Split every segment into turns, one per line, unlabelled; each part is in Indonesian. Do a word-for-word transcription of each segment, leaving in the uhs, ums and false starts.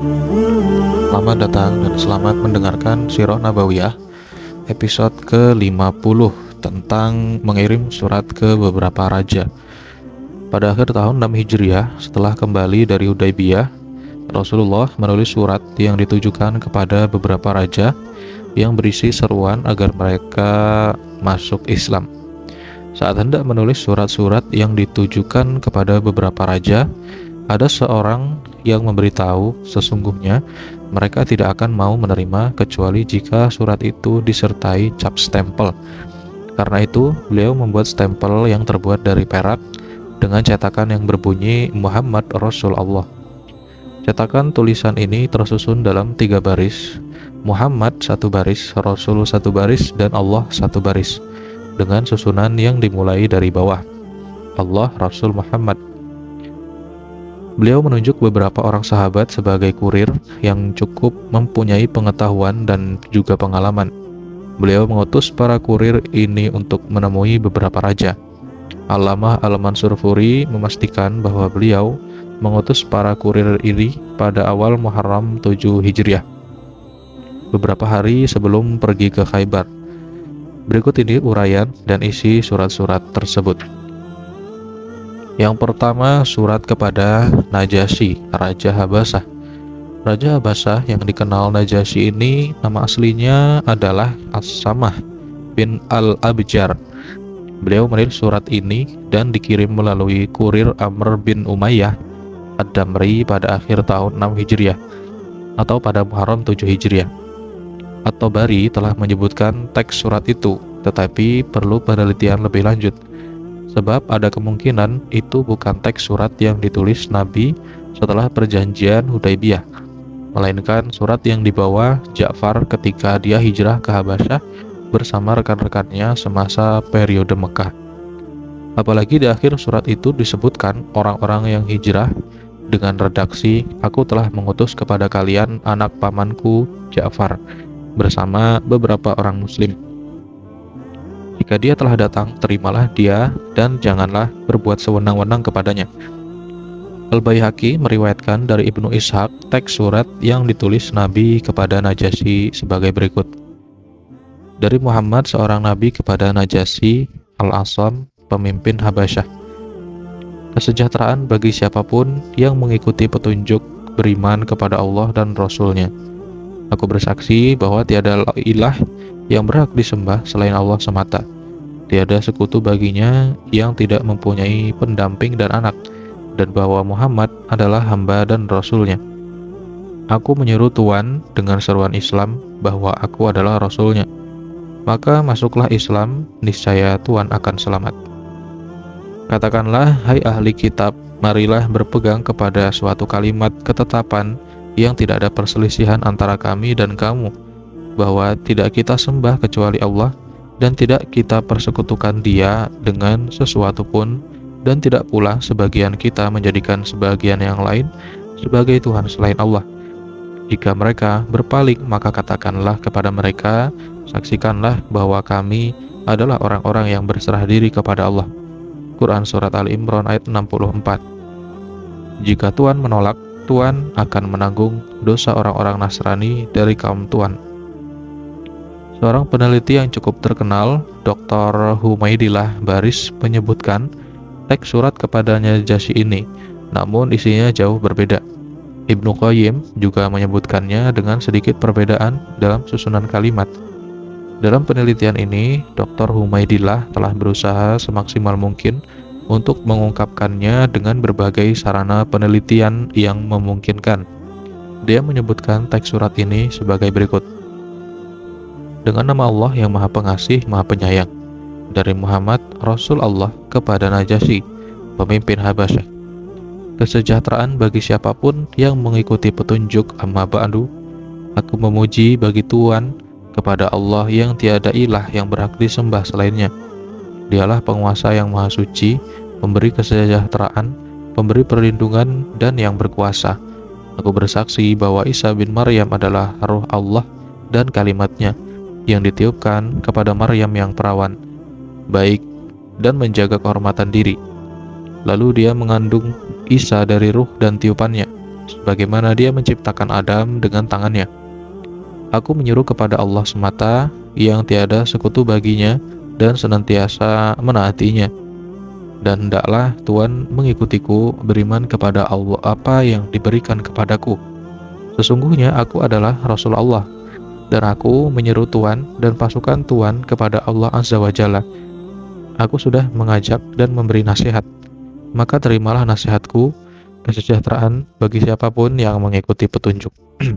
Selamat datang dan selamat mendengarkan Sirah Nabawiyah episode ke lima puluh tentang mengirim surat ke beberapa raja. Pada akhir tahun enam Hijriah, setelah kembali dari Hudaybiyah, Rasulullah menulis surat yang ditujukan kepada beberapa raja yang berisi seruan agar mereka masuk Islam. Saat hendak menulis surat-surat yang ditujukan kepada beberapa raja, ada seorang yang memberitahu sesungguhnya mereka tidak akan mau menerima kecuali jika surat itu disertai cap stempel. Karena itu, beliau membuat stempel yang terbuat dari perak dengan cetakan yang berbunyi Muhammad Rasul Allah. Cetakan tulisan ini tersusun dalam tiga baris, Muhammad satu baris, Rasul satu baris, dan Allah satu baris, dengan susunan yang dimulai dari bawah, Allah, Rasul, Muhammad. Beliau menunjuk beberapa orang sahabat sebagai kurir yang cukup mempunyai pengetahuan dan juga pengalaman. Beliau mengutus para kurir ini untuk menemui beberapa raja. Allamah Al-Mansur Furi memastikan bahwa beliau mengutus para kurir ini pada awal Muharram tujuh Hijriah, beberapa hari sebelum pergi ke Khaybar. Berikut ini uraian dan isi surat-surat tersebut. Yang pertama, surat kepada Najasyi, Raja Habasah. Raja Habasah yang dikenal Najasyi ini nama aslinya adalah As-Samah bin Al-Abjar. Beliau menulis surat ini dan dikirim melalui kurir Amr bin Umayyah Ad-Damri pada akhir tahun enam Hijriah atau pada Muharram tujuh Hijriah. At-Tabari telah menyebutkan teks surat itu, tetapi perlu penelitian lebih lanjut, sebab ada kemungkinan itu bukan teks surat yang ditulis Nabi setelah perjanjian Hudaybiyah, melainkan surat yang dibawa Ja'far ketika dia hijrah ke Habasyah bersama rekan-rekannya semasa periode Mekah. Apalagi di akhir surat itu disebutkan orang-orang yang hijrah dengan redaksi, "Aku telah mengutus kepada kalian anak pamanku Ja'far bersama beberapa orang muslim. Jika dia telah datang, terimalah dia dan janganlah berbuat sewenang-wenang kepadanya." Al-Baihaqi meriwayatkan dari Ibnu Ishaq teks surat yang ditulis Nabi kepada Najasyi sebagai berikut. Dari Muhammad seorang Nabi kepada Najasyi Al-Asam, pemimpin Habasyah. Kesejahteraan bagi siapapun yang mengikuti petunjuk beriman kepada Allah dan Rasul-Nya. Aku bersaksi bahwa tiada ilah yang berhak disembah selain Allah semata. Tiada sekutu baginya yang tidak mempunyai pendamping dan anak, dan bahwa Muhammad adalah hamba dan Rasul-Nya. Aku menyeru Tuhan dengan seruan Islam bahwa aku adalah Rasul-Nya. Maka masuklah Islam, niscaya Tuhan akan selamat. Katakanlah, hai ahli kitab, marilah berpegang kepada suatu kalimat ketetapan yang tidak ada perselisihan antara kami dan kamu, bahwa tidak kita sembah kecuali Allah dan tidak kita persekutukan Dia dengan sesuatu pun, dan tidak pula sebagian kita menjadikan sebagian yang lain sebagai Tuhan selain Allah. Jika mereka berpaling, maka katakanlah kepada mereka, saksikanlah bahwa kami adalah orang-orang yang berserah diri kepada Allah. Quran Surat Al-Imran ayat enam puluh empat. Jika Tuhan menolak, Tuhan akan menanggung dosa orang-orang Nasrani dari kaum Tuhan. Seorang peneliti yang cukup terkenal, Doktor Humaidillah Baris, menyebutkan teks surat kepada Najasyi ini, namun isinya jauh berbeda. Ibnu Qayyim juga menyebutkannya dengan sedikit perbedaan dalam susunan kalimat. Dalam penelitian ini, Doktor Humaidillah telah berusaha semaksimal mungkin untuk mengungkapkannya dengan berbagai sarana penelitian yang memungkinkan. Dia menyebutkan teks surat ini sebagai berikut. Dengan nama Allah yang Maha Pengasih, Maha Penyayang. Dari Muhammad, Rasul Allah, kepada Najasyi, pemimpin Habasyah. Kesejahteraan bagi siapapun yang mengikuti petunjuk, amma ba'du. Aku memuji bagi Tuhan, kepada Allah yang tiada ilah yang berhak disembah selainnya. Dialah penguasa yang maha suci, pemberi kesejahteraan, pemberi perlindungan, dan yang berkuasa. Aku bersaksi bahwa Isa bin Maryam adalah ruh Allah dan kalimatnya yang ditiupkan kepada Maryam yang perawan, baik dan menjaga kehormatan diri. Lalu dia mengandung Isa dari ruh dan tiupannya. sebagaimana Dia menciptakan Adam dengan tangannya. Aku menyuruh kepada Allah semata yang tiada sekutu baginya dan senantiasa menaatinya. Dan hendaklah Tuhan mengikutiku beriman kepada Allah apa yang diberikan kepadaku. Sesungguhnya aku adalah Rasul Allah, dan aku menyeru Tuhan dan pasukan Tuhan kepada Allah Azza wa Jalla. Aku sudah mengajak dan memberi nasihat, maka terimalah nasihatku, kesejahteraan bagi siapapun yang mengikuti petunjuk.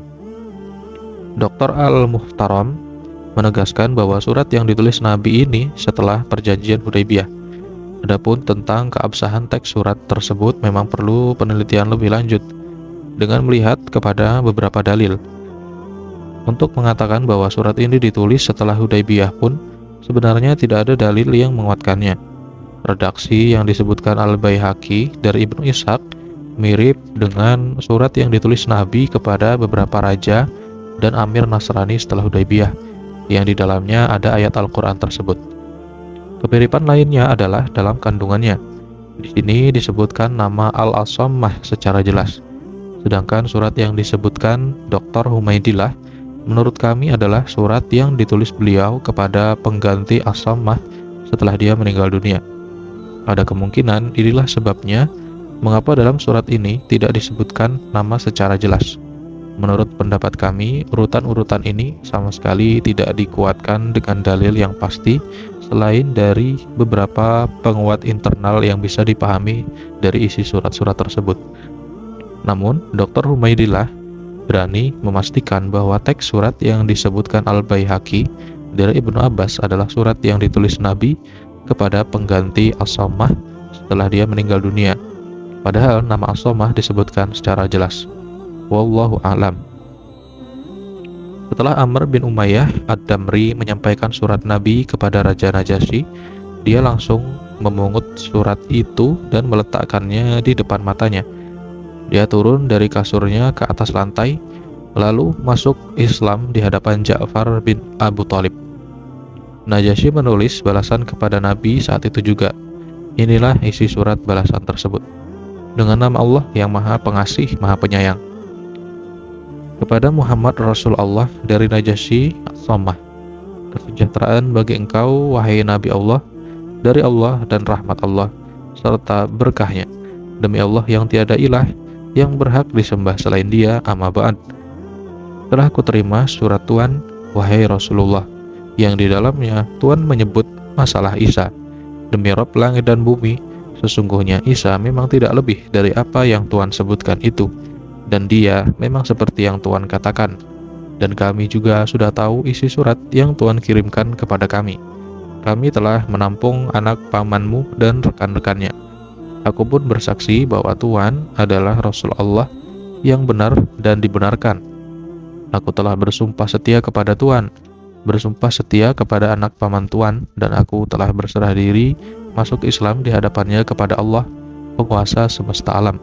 doktor Al-Muhtaram menegaskan bahwa surat yang ditulis Nabi ini setelah perjanjian Hudaybiyah. Adapun tentang keabsahan teks surat tersebut memang perlu penelitian lebih lanjut dengan melihat kepada beberapa dalil. Untuk mengatakan bahwa surat ini ditulis setelah Hudaybiyah pun sebenarnya tidak ada dalil yang menguatkannya. Redaksi yang disebutkan Al-Baihaqi dari Ibnu Ishaq mirip dengan surat yang ditulis Nabi kepada beberapa raja dan amir Nasrani setelah Hudaybiyah, yang di dalamnya ada ayat Al-Quran tersebut. Kemiripan lainnya adalah dalam kandungannya. Di sini disebutkan nama Al-Asammah secara jelas. Sedangkan surat yang disebutkan doktor Humaidillah menurut kami adalah surat yang ditulis beliau kepada pengganti Asammah setelah dia meninggal dunia. Ada kemungkinan inilah sebabnya mengapa dalam surat ini tidak disebutkan nama secara jelas. Menurut pendapat kami, urutan-urutan ini sama sekali tidak dikuatkan dengan dalil yang pasti selain dari beberapa penguat internal yang bisa dipahami dari isi surat-surat tersebut. Namun, doktor Humaidillah berani memastikan bahwa teks surat yang disebutkan Al-Baihaqi dari Ibnu Abbas adalah surat yang ditulis Nabi kepada pengganti As-Sammah setelah dia meninggal dunia. Padahal nama As-Sammah disebutkan secara jelas. Wallahu a'lam. Setelah Amr bin Umayyah Ad-Damri menyampaikan surat Nabi kepada Raja Najasyi, dia langsung memungut surat itu dan meletakkannya di depan matanya. Dia turun dari kasurnya ke atas lantai, lalu masuk Islam di hadapan Ja'far bin Abu Thalib. Najasyi menulis balasan kepada Nabi saat itu juga. Inilah isi surat balasan tersebut. Dengan nama Allah yang Maha Pengasih, Maha Penyayang. Kepada Muhammad Rasulullah dari Najasyi As-Sammah, kesejahteraan bagi engkau, wahai Nabi Allah, dari Allah dan rahmat Allah, serta berkahnya. Demi Allah yang tiada ilah yang berhak disembah selain Dia, amma ba'd. Telah kuterima surat Tuhan, wahai Rasulullah, yang di dalamnya Tuhan menyebut masalah Isa. Demi Rabb langit dan bumi, sesungguhnya Isa memang tidak lebih dari apa yang Tuhan sebutkan itu, dan dia memang seperti yang Tuhan katakan. Dan kami juga sudah tahu isi surat yang Tuhan kirimkan kepada kami. Kami telah menampung anak pamanmu dan rekan-rekannya. Aku pun bersaksi bahwa Tuhan adalah Rasul Allah yang benar dan dibenarkan. Aku telah bersumpah setia kepada Tuhan, bersumpah setia kepada anak paman Tuhan, dan aku telah berserah diri masuk Islam di hadapannya kepada Allah, penguasa semesta alam.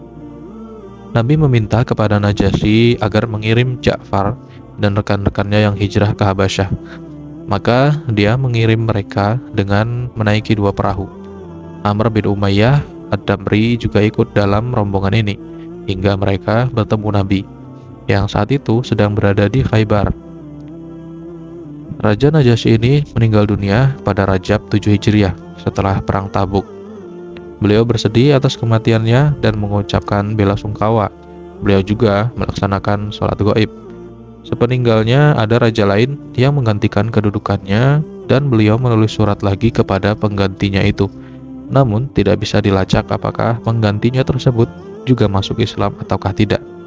Nabi meminta kepada Najasyi agar mengirim Ja'far dan rekan-rekannya yang hijrah ke Habasyah. Maka dia mengirim mereka dengan menaiki dua perahu. Amr bin Umayyah Ad-Damri juga ikut dalam rombongan ini, hingga mereka bertemu Nabi, yang saat itu sedang berada di Khaybar. Raja Najasyi ini meninggal dunia pada Rajab tujuh Hijriah setelah Perang Tabuk. Beliau bersedih atas kematiannya dan mengucapkan bela sungkawa. Beliau juga melaksanakan sholat gaib. Sepeninggalnya ada raja lain yang menggantikan kedudukannya, dan beliau menulis surat lagi kepada penggantinya itu. Namun tidak bisa dilacak apakah penggantinya tersebut juga masuk Islam ataukah tidak.